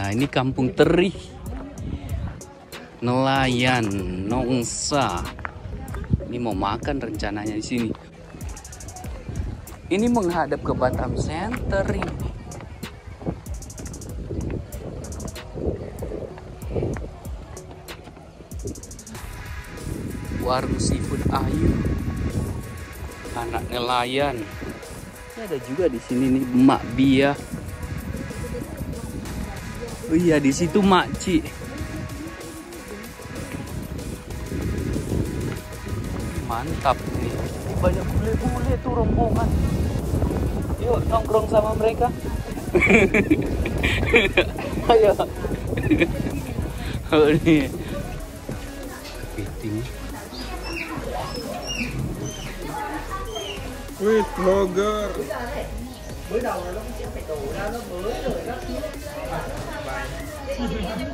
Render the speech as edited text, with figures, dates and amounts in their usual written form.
Nah, ini kampung teri. Nelayan, Nongsa. Ini mau makan rencananya di sini. Ini menghadap ke Batam Center ini. Warung seafood Ayu. Anak nelayan. Ini ada juga di sini nih Mak Bia. Oh iya, di situ Makci. Mantap nih. Banyak bule-bule tuh rombongan. Yuk nongkrong sama mereka. Ayo. Oh nih. Kepiting. Wih, vlogger. Bữa đầu là nó sẽ phải đổ ra nó mới rồi đó.